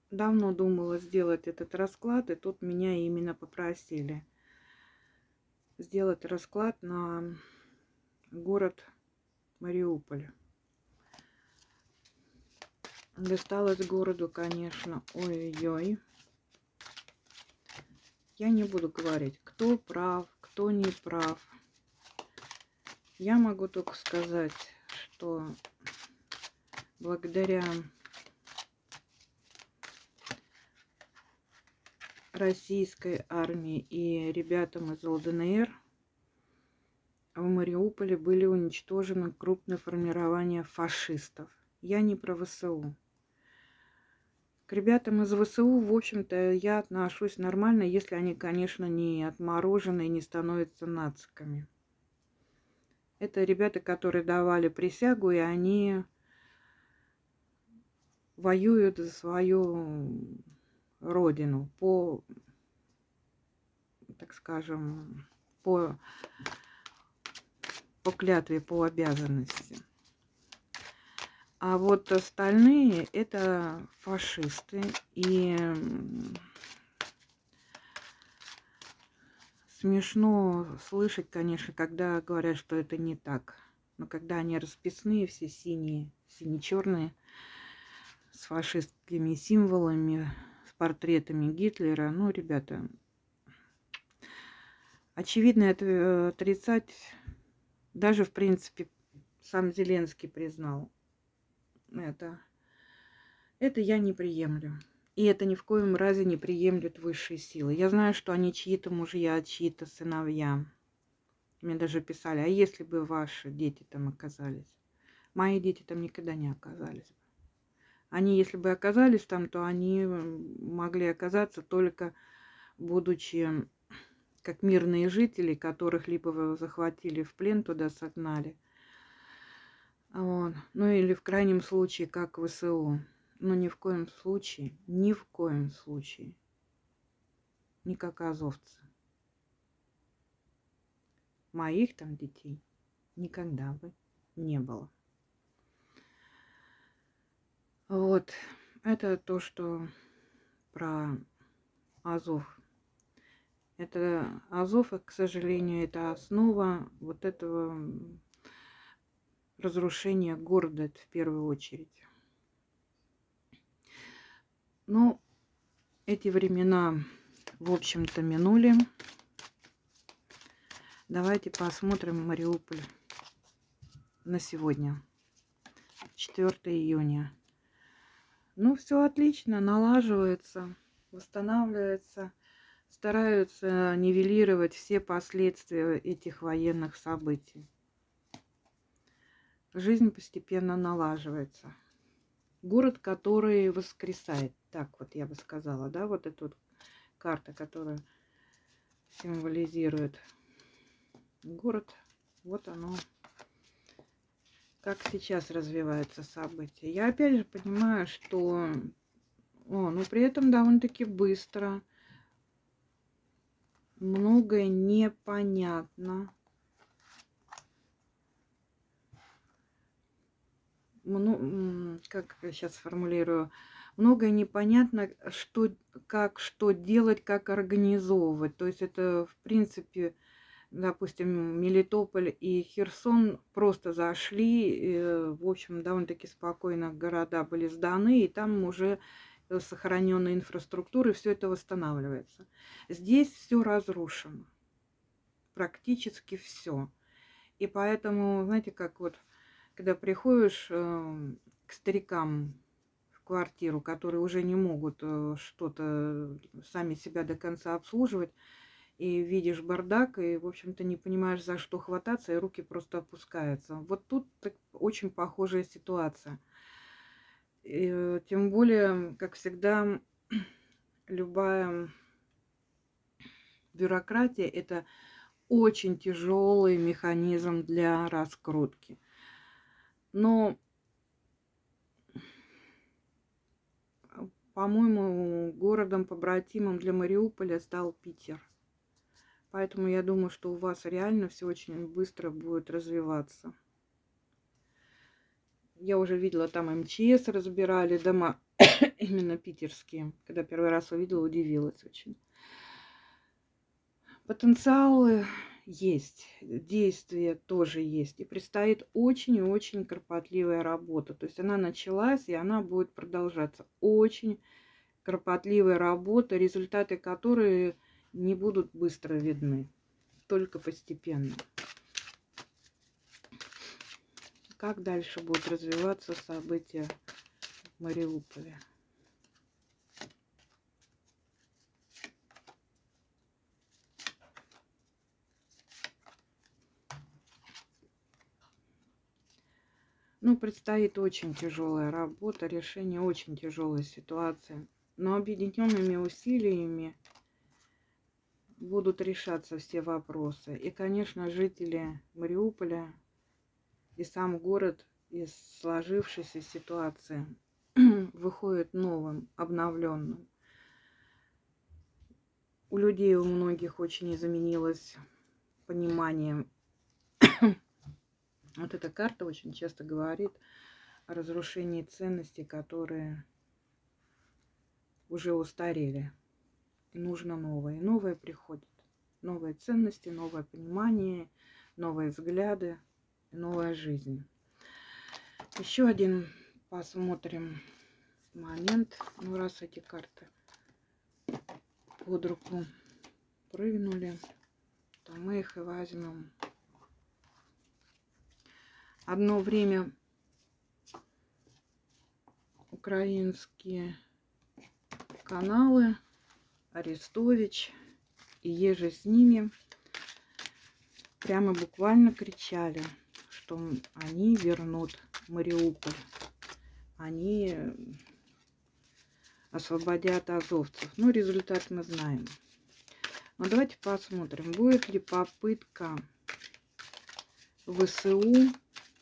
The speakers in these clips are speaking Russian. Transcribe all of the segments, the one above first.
давно думала сделать этот расклад, и тут меня именно попросили сделать расклад на город Мариуполь. Досталось городу, конечно, ой-ой-ой. Я не буду говорить, кто прав, кто не прав. Я могу только сказать, что благодаря российской армии и ребятам из ЛДНР в Мариуполе были уничтожены крупные формирования фашистов. Я не про ВСУ. К ребятам из ВСУ, в общем-то, я отношусь нормально, если они, конечно, не отморожены и не становятся нациками. Это ребята, которые давали присягу, и они воюют за свою родину по, так скажем, по клятве, по обязанности. А вот остальные это фашисты. И смешно слышать, конечно, когда говорят, что это не так. Но когда они расписные, все синие, сине-черные, с фашистскими символами, с портретами Гитлера, ну, ребята, очевидно, это отрицать даже, в принципе, сам Зеленский признал. Это я не приемлю. И это ни в коем разе не приемлют высшие силы. Я знаю, что они чьи-то мужья, чьи-то сыновья. Мне даже писали, а если бы ваши дети там оказались? Мои дети там никогда не оказались. Они, если бы оказались там, то они могли оказаться только будучи как мирные жители, которых либо захватили в плен, туда согнали. Вот. Ну или в крайнем случае, как ВСУ. Но ни в коем случае, ни как азовцы. Моих там детей никогда бы не было. Вот. Это то, что про Азов. Это Азов, к сожалению, это основа вот этого разрушения города в первую очередь. Но эти времена, в общем-то, минули. Давайте посмотрим Мариуполь на сегодня, 4 июня. Ну, все отлично, налаживается, восстанавливается, стараются нивелировать все последствия этих военных событий. Жизнь постепенно налаживается. Город, который воскресает, так вот я бы сказала, да, вот эта вот карта, которая символизирует город, вот оно, как сейчас развиваются события. Я опять же понимаю, что, но при этом довольно-таки быстро, многое непонятно. Как я сейчас сформулирую, многое непонятно, что делать, как организовывать. То есть это, в принципе, допустим, Мелитополь и Херсон просто зашли, в общем, довольно-таки спокойно города были сданы, и там уже сохраненная инфраструктура, и все это восстанавливается. Здесь все разрушено, практически все. И поэтому, знаете, как вот, когда приходишь к старикам в квартиру, которые уже не могут что-то сами себя до конца обслуживать, и видишь бардак, и, в общем-то, не понимаешь, за что хвататься, и руки просто опускаются. Вот тут очень похожая ситуация. И, тем более, как всегда, любая бюрократия – это очень тяжелый механизм для раскрутки. Но, по-моему, городом-побратимом для Мариуполя стал Питер. Поэтому я думаю, что у вас реально все очень быстро будет развиваться. Я уже видела, там МЧС разбирали дома именно питерские. Когда первый раз увидела, удивилась очень. Потенциалы есть, действия тоже есть. И предстоит очень и очень кропотливая работа. То есть она началась, и она будет продолжаться. Очень кропотливая работа, результаты которой не будут быстро видны, только постепенно. Как дальше будут развиваться события в Мариуполе? Ну, предстоит очень тяжелая работа, решение очень тяжелой ситуации. Но объединенными усилиями будут решаться все вопросы. И, конечно, жители Мариуполя и сам город из сложившейся ситуации выходит новым, обновленным. У людей, у многих очень изменилось понимание. Вот эта карта очень часто говорит о разрушении ценностей, которые уже устарели. И нужно новое. И новое приходит. Новые ценности, новое понимание, новые взгляды, новая жизнь. Еще один посмотрим момент. Ну, раз эти карты под руку прыгнули, то мы их и возьмем. Одно время украинские каналы Арестович и еже с ними прямо буквально кричали, что они вернут Мариуполь, они освободят азовцев. Ну, результат мы знаем. Но давайте посмотрим, будет ли попытка ВСУ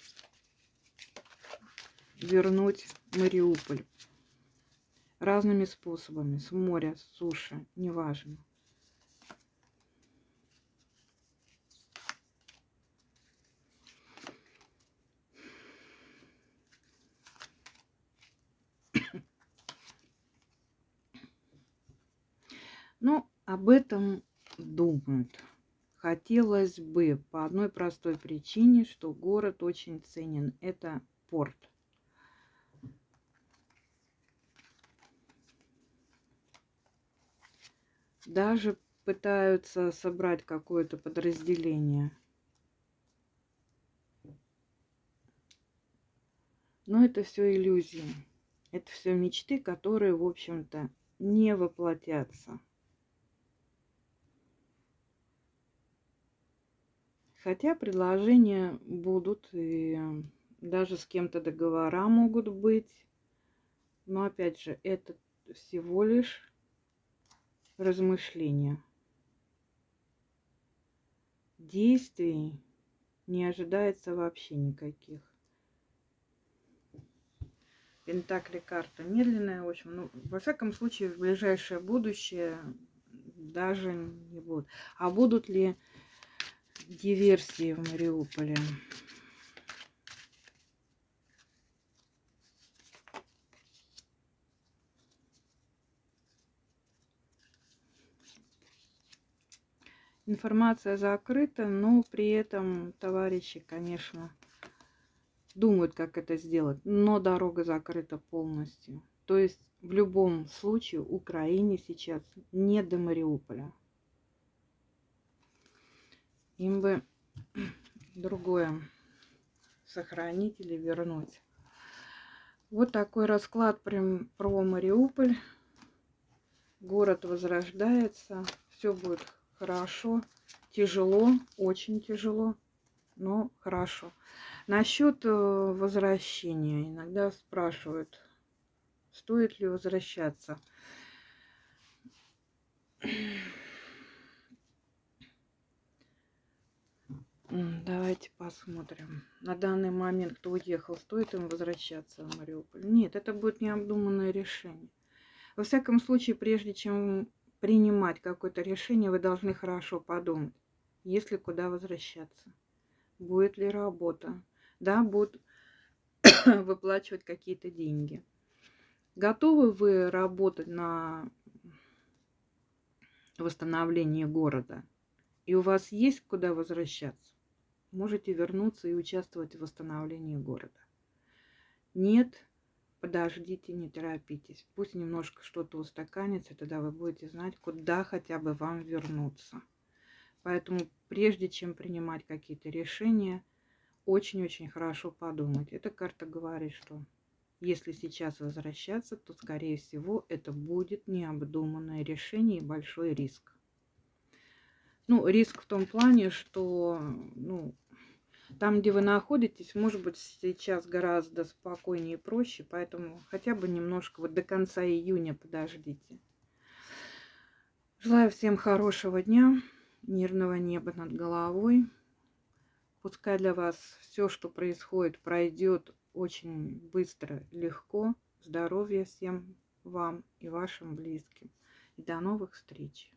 вернуть Мариуполь разными способами, с моря, с суши, неважно. Но об этом думают. Хотелось бы по одной простой причине, что город очень ценен. Это порт. Даже пытаются собрать какое-то подразделение. Но это все иллюзии. Это все мечты, которые, в общем-то, не воплотятся. Хотя предложения будут, и даже с кем-то договора могут быть. Но опять же, это всего лишь размышления. Действий не ожидается вообще никаких. Пентакли карта медленная, в общем, ну, во всяком случае, в ближайшее будущее даже не будут. А будут ли диверсии в Мариуполе? Информация закрыта, но при этом товарищи, конечно, думают, как это сделать. Но дорога закрыта полностью. То есть в любом случае Украине сейчас не до Мариуполя. Им бы другое сохранить или вернуть. Вот такой расклад прям про Мариуполь. Город возрождается. Все будет хорошо. Тяжело, очень тяжело, но хорошо. Насчет возвращения. Иногда спрашивают, стоит ли возвращаться. Давайте посмотрим. На данный момент, кто уехал, стоит им возвращаться в Мариуполь? Нет, это будет необдуманное решение. Во всяком случае, прежде чем принимать какое-то решение, вы должны хорошо подумать, есть ли куда возвращаться, будет ли работа, да, будут выплачивать какие-то деньги. Готовы вы работать на восстановление города? И у вас есть куда возвращаться? Можете вернуться и участвовать в восстановлении города. Нет, подождите, не торопитесь. Пусть немножко что-то устаканится, тогда вы будете знать, куда хотя бы вам вернуться. Поэтому прежде чем принимать какие-то решения, очень-очень хорошо подумать. Эта карта говорит, что если сейчас возвращаться, то, скорее всего, это будет необдуманное решение и большой риск. Ну, риск в том плане, что там, где вы находитесь, может быть, сейчас гораздо спокойнее и проще, поэтому хотя бы немножко вот до конца июня подождите. Желаю всем хорошего дня, мирного неба над головой. Пускай для вас все, что происходит, пройдет очень быстро, легко. Здоровья всем вам и вашим близким. И до новых встреч!